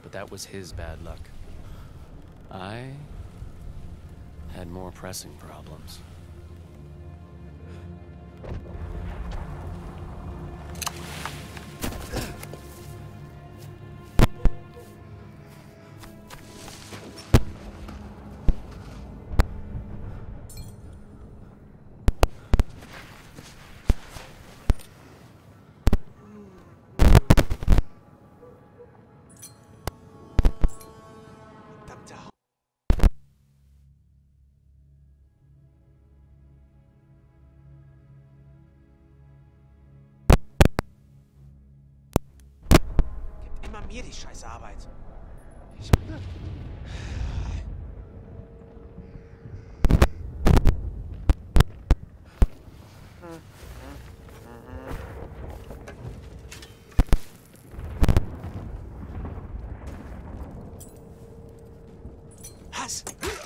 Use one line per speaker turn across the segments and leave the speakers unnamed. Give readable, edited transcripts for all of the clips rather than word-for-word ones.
but that was his bad luck. I had more pressing problems.
Immer mir die scheiß Arbeit. Was?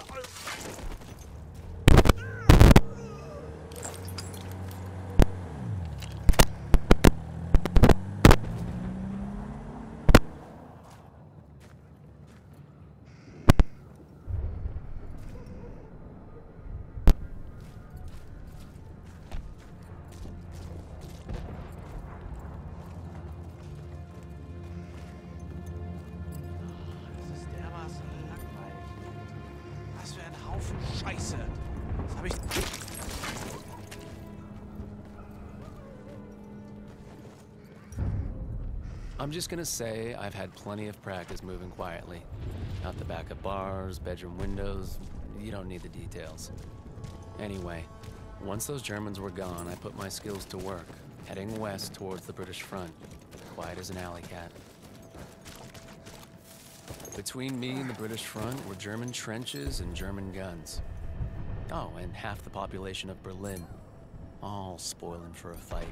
Haufen Scheiße. Das habe ich...
I'm just gonna say I've had plenty of practice moving quietly. Out the back of bars, bedroom windows, you don't need the details. Anyway, once those Germans were gone, I put my skills to work, heading west towards the British front, quiet as an alley cat. Between me and the British front were German trenches and German guns. Oh, and half the population of Berlin, all spoiling for a fight.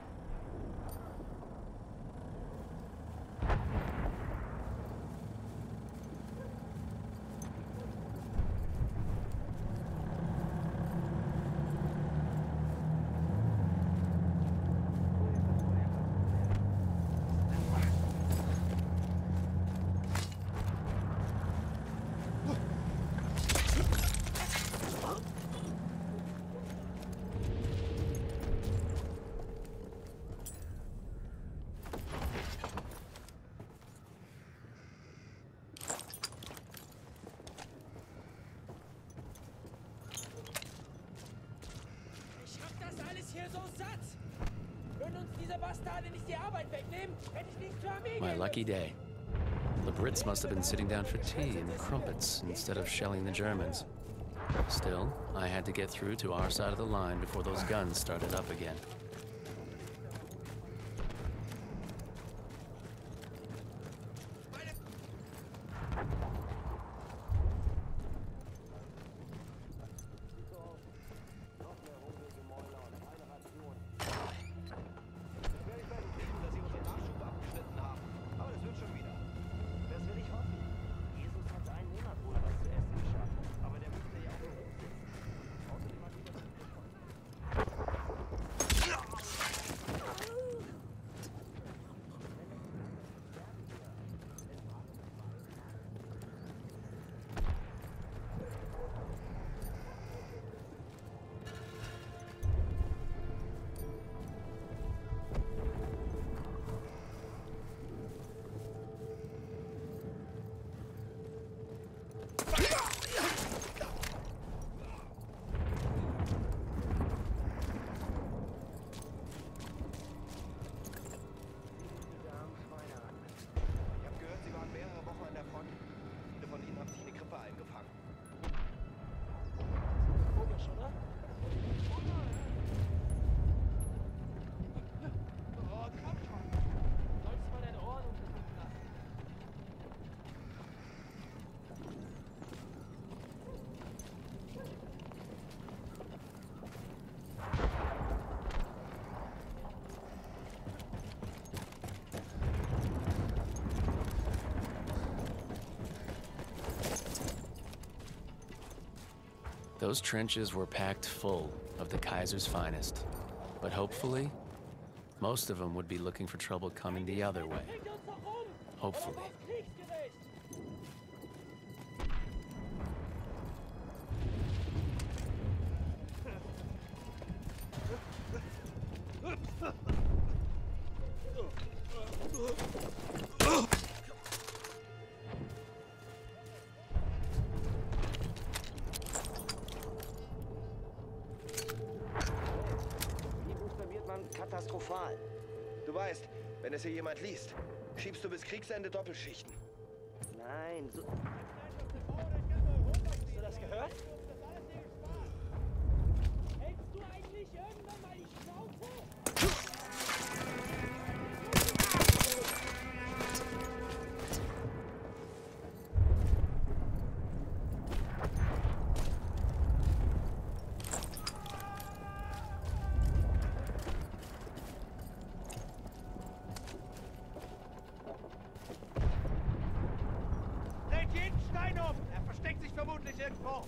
My lucky day. The Brits must have been sitting down for tea and crumpets instead of shelling the Germans. Still, I had to get through to our side of the line before those guns started up again. Those trenches were packed full of the Kaiser's finest. But hopefully, most of them would be looking for trouble coming the other way. Hopefully.
es hier jemand liest, schiebst du bis Kriegsende Doppelschichten.
Nein, so... Hast du das gehört?
Hältst du eigentlich irgendwann mal die Schnauze?
Dreht jeden Stein um! Er versteckt sich vermutlich irgendwo.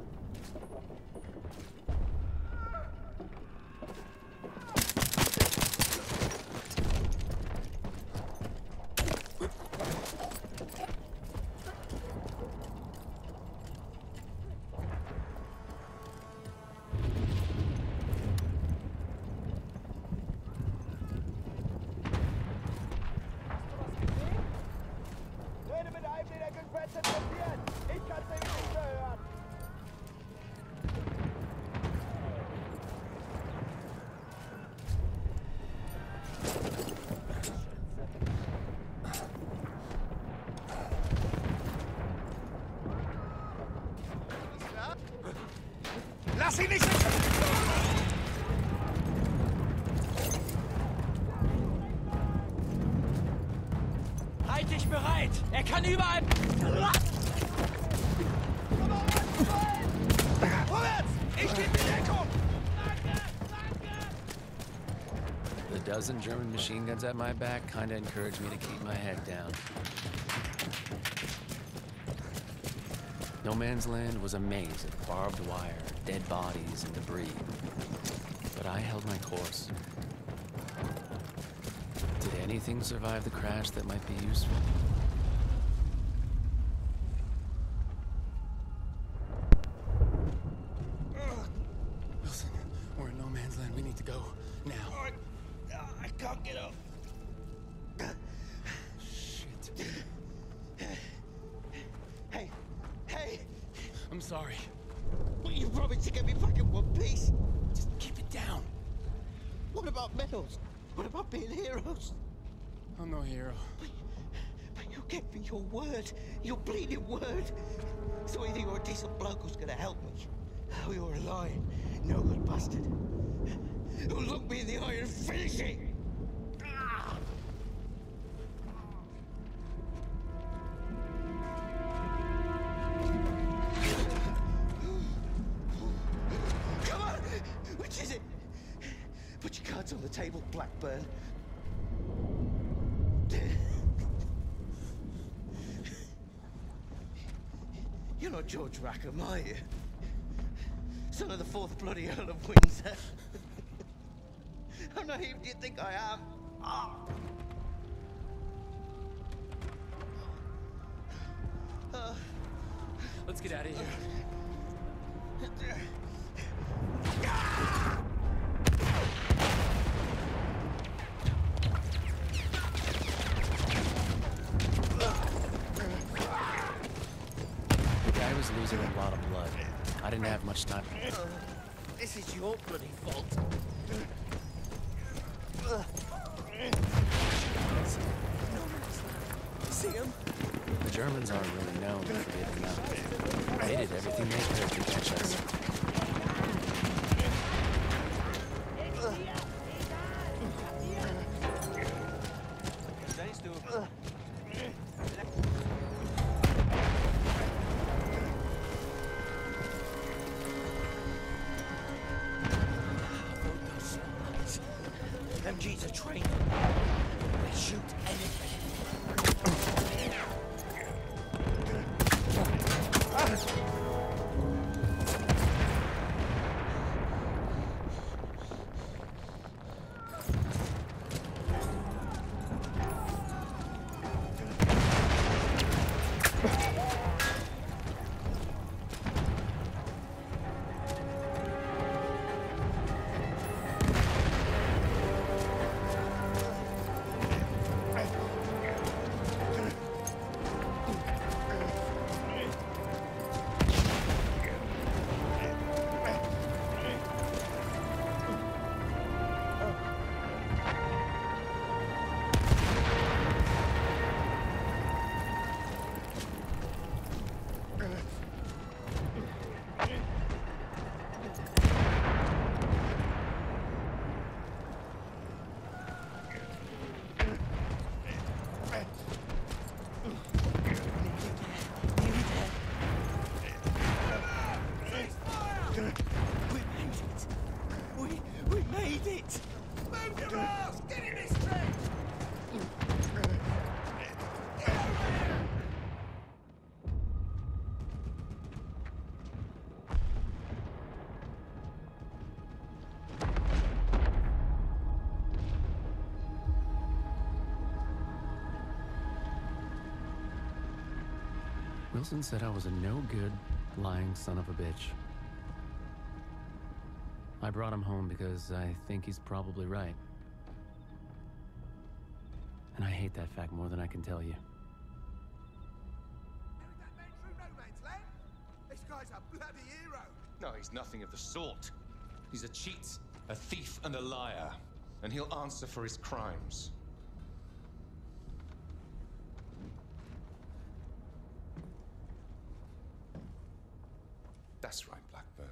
Rede mit einem, den der Gespenst interessiert! Ich kann's nämlich nicht mehr hören!
Lass ihn nicht!
Halt dich bereit! Er kann überall...
Vorwärts! Ich gebe dir Deckung!
The dozen German machine guns at my back kinda encouraged me to keep my head down. No Man's Land was a maze of barbed wire, dead bodies, and debris. But I held my course. Did anything survive the crash that might be useful? Wilson, we're in No Man's Land. We need to go now.
I can't get up.
Shit.
Hey! Hey!
I'm sorry.
Well, you promised to get me back in one piece!
Just keep it down.
What about medals? What about being heroes?
I'm no hero.
But you gave me your word. Your bleeding word. So either you're a decent bloke who's gonna help me, or you're a lying, no good bastard who'll look me in the eye and finish it! Ah! Come on! Which is it? Put your cards on the table, Blackburn. You're not George Rackham, are you? Son of the fourth bloody Earl of Windsor. I'm naive, do you think I am? Ah.
Let's get out of here. The guy was losing a lot of blood. I didn't have much time.
This is your bloody fault. See him?
The Germans aren't really known for giving up. They did everything they could to catch us.
Verstehst du?
MGs are trained. They shoot anything.
Wilson said I was a no-good, lying son of a bitch. I brought him home because I think he's probably right. And I hate that fact more than I can tell you.
That man through no man's land? This guy's a bloody hero.
No, he's nothing of the sort. He's a cheat, a thief, and a liar. And he'll answer for his crimes. That's right, Blackburn.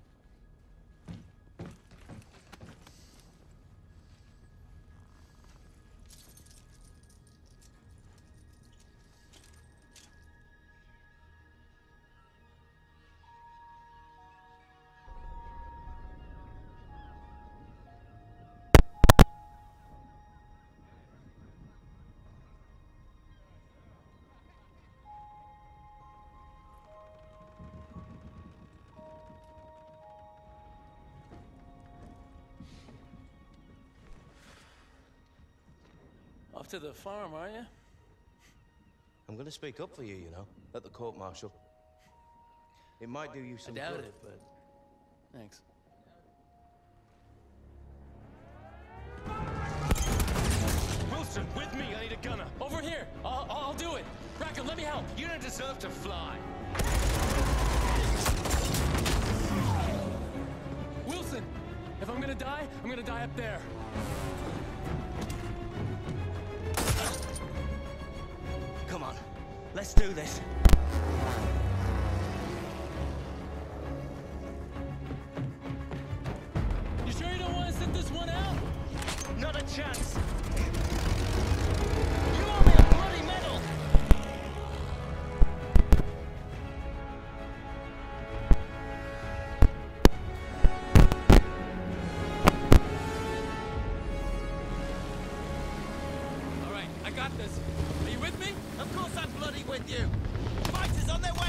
Off to the farm, are you?
I'm gonna speak up for you, you know, at the court-martial. It might do you
I
some
doubt
good.
it, but thanks.
Wilson, with me! I need a gunner!
Over here! I'll do it! Rackham, let me help!
You don't deserve to fly!
Wilson! If I'm gonna die up there.
Come on, let's do this.
You sure you don't want to sit this one out?
Not a chance.
You owe me a bloody medal! All right, I got this. Are you with me?
Of course I'm bloody with you. Fighters on their way.